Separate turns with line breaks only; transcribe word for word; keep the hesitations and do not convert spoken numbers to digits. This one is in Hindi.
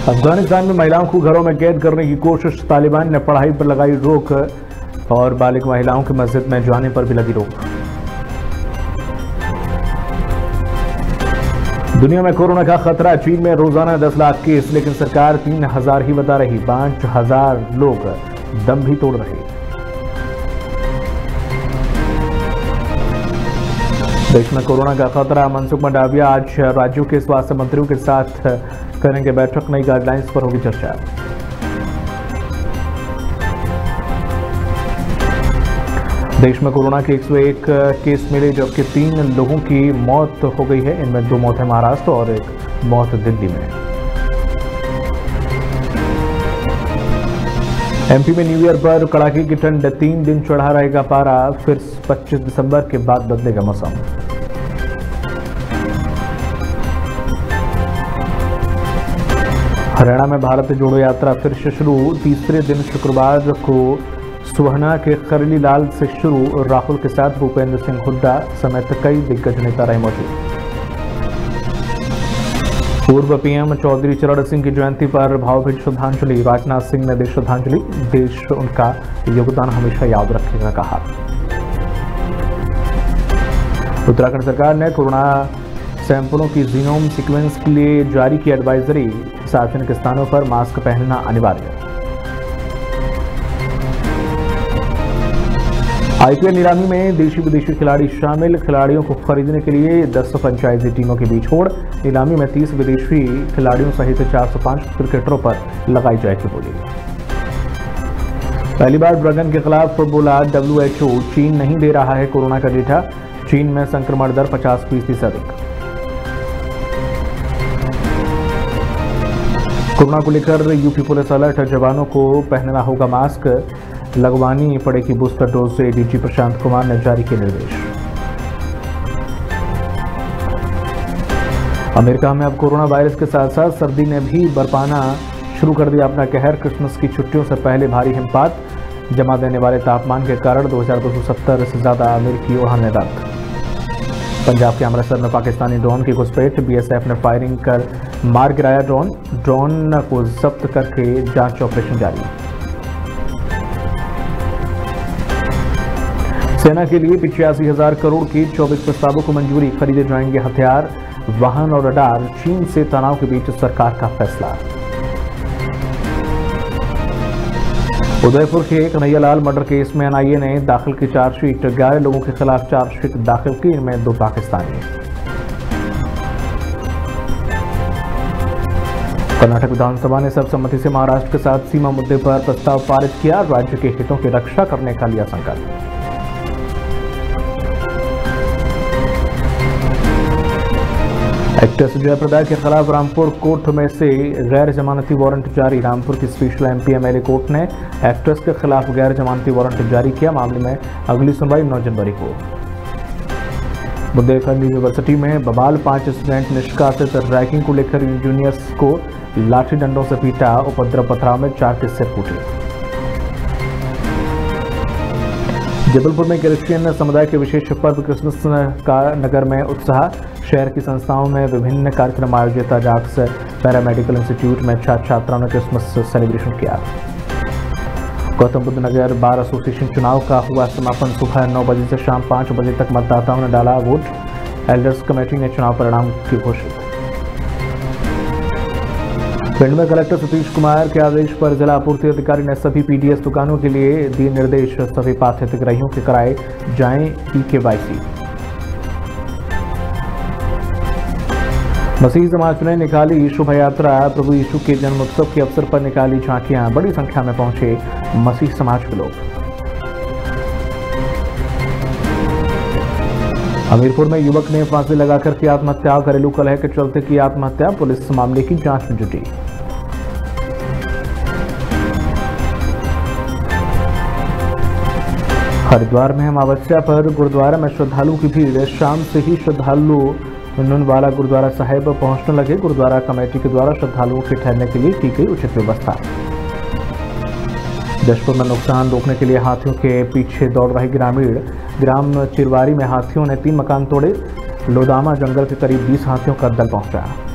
अफगानिस्तान में महिलाओं को घरों में कैद करने की कोशिश, तालिबान ने पढ़ाई पर लगाई रोक और बालिग महिलाओं की मस्जिद में जाने पर भी लगी रोक। दुनिया में कोरोना का खतरा, चीन में रोजाना दस लाख केस, लेकिन सरकार तीन हजार ही बता रही। पांच हजार लोग दम भी तोड़ रहे। देश में कोरोना का खतरा, मनसुख मंडाविया आज राज्यों के स्वास्थ्य मंत्रियों के साथ करेंगे बैठक, नई गाइडलाइंस पर होगी चर्चा। देश में कोरोना के एक सौ एक केस मिले, जबकि तीन लोगों की मौत हो गई है। इनमें दो मौत है महाराष्ट्र और एक मौत दिल्ली में। एमपी में न्यू ईयर पर कड़ाके की ठंड, तीन दिन चढ़ा रहेगा पारा, फिर पच्चीस दिसंबर के बाद बदलेगा मौसम। हरियाणा में भारत जोड़ो यात्रा फिर से शुरू, तीसरे दिन शुक्रवार को सुहना के खरली लाल से शुरू। राहुल के साथ भूपेंद्र सिंह हुड्डा समेत कई दिग्गज नेता रहे मौजूद। पूर्व पीएम चौधरी चरण सिंह की जयंती पर भावभीनी श्रद्धांजलि, राजनाथ सिंह ने दी श्रद्धांजलि, देश उनका योगदान हमेशा याद रखेगा कहा। उत्तराखंड सरकार ने कोरोना सैंपलों की जीनोम सीक्वेंस के लिए जारी की एडवाइजरी, सार्वजनिक स्थानों पर मास्क पहनना अनिवार्य। आईपीएल नीलामी में देशी विदेशी खिलाड़ी शामिल, खिलाड़ियों को खरीदने के लिए दस फ्रेंचाइजी टीमों के बीच होड़। नीलामी में तीस विदेशी खिलाड़ियों सहित चार सौ पांच क्रिकेटरों पर लगाई जाएगी बोली। पहली बार ड्रैगन के खिलाफ बोला डब्ल्यूएचओ, चीन नहीं दे रहा है कोरोना का डेटा, चीन में संक्रमण दर पचास फीसदी से अधिक। कोरोना को लेकर यूपी पुलिस अलर्ट, जवानों को पहनना होगा मास्क, लगवानी पड़ेगी बूस्टर डोज से एडीजी प्रशांत कुमार ने जारी किए निर्देश। अमेरिका में अब कोरोना वायरस के साथ साथ सर्दी ने भी बरपाना शुरू कर दिया अपना कहर। क्रिसमस की छुट्टियों से पहले भारी हिमपात, जमा देने वाले तापमान के कारण दो हजार दो सौ सत्तर से ज्यादा अमेरिकी उड़ानें रद्द। पंजाब के अमृतसर में पाकिस्तानी ड्रोन की घुसपैठ, बीएसएफ ने फायरिंग कर मार गिराया ड्रोन, ड्रोन को जब्त करके जांच ऑपरेशन जारी। सेना के लिए पिचासी हजार करोड़ की चौबीस प्रस्तावों को मंजूरी, खरीदे जाएंगे हथियार, वाहन और रडार, चीन से तनाव के बीच सरकार का फैसला। उदयपुर के कन्हैयालाल मर्डर केस में एनआईए ने दाखिल की चार्जशीट, ग्यारह लोगों के खिलाफ चार्जशीट दाखिल की, इनमें दो पाकिस्तानी। कर्नाटक विधानसभा ने सर्वसम्मति से महाराष्ट्र के साथ सीमा मुद्दे पर प्रस्ताव पारित किया, राज्य के हितों की रक्षा करने का लिया संकल्प। एक्ट्रेस जयप्रदा के खिलाफ रामपुर कोर्ट में से गैर जमानती वारंट जारी, रामपुर की स्पेशल एमपी एमएलए कोर्ट ने एक्ट्रेस के खिलाफ गैर जमानती वारंट जारी किया। मामले में अगली सुनवाई नौ जनवरी को। बुंदेलखंड यूनिवर्सिटी में बवाल, पांच स्टूडेंट निष्कासित, रैगिंग को लेकर जूनियर्स को लाठी डंडों से पीटा, उपद्रव पथराव में चार के सिर फूटे। जबलपुर में क्रिश्चियन समुदाय के विशेष पर्व क्रिसमस का नगर में उत्साह, शहर की संस्थाओं में विभिन्न कार्यक्रम आयोजित। अजाक्स पैरामेडिकल इंस्टीट्यूट में छात्र छात्राओं ने क्रिसमस सेलिब्रेशन किया। गौतम बुद्ध नगर बार एसोसिएशन चुनाव का हुआ समापन, सुबह नौ बजे से शाम पाँच बजे तक मतदाताओं ने डाला वोट। एल्डर्स कमेटी ने चुनाव परिणाम की घोषित। पिंड में कलेक्टर सतीश कुमार के आदेश पर जिला आपूर्ति अधिकारी ने सभी पीडीएस दुकानों के लिए दिए निर्देश, सभी पात्र हितग्राहियों के कराए जाएं ई केवाईसी। मसीह समाज ने निकाली शोभा यात्रा, प्रभु यीशु के जन्मोत्सव के अवसर पर निकाली झांकियां, बड़ी संख्या में पहुंचे मसीह समाज के लोग। हमीरपुर में युवक ने फांसी लगाकर की आत्महत्या, घरेलू कलह के चलते की आत्महत्या, पुलिस मामले की जांच में जुटी। हरिद्वार में अमावस्या पर गुरुद्वारा में श्रद्धालुओं की भीड़, शाम से ही श्रद्धालु नुनवाला गुरुद्वारा साहिब पहुंचने लगे। गुरुद्वारा कमेटी के द्वारा श्रद्धालुओं के ठहरने के लिए की गई उचित व्यवस्था। जशपुर में नुकसान रोकने के लिए हाथियों के पीछे दौड़ रहे ग्रामीण, ग्राम चिरवारी में हाथियों ने तीन मकान तोड़े। लोदामा जंगल के करीब बीस हाथियों का दल पहुंचा।